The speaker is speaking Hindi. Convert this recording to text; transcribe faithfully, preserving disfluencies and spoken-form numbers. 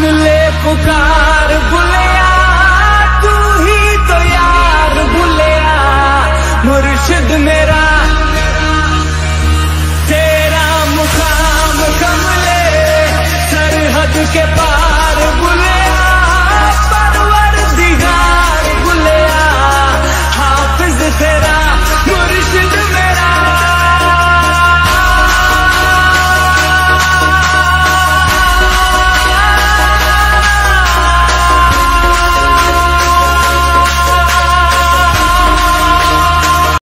सुन ले पुकार बुलिया, तू ही तो यार बुलिया, मुर्शिद मेरा तेरा मुकाम कमले सरहद के पास।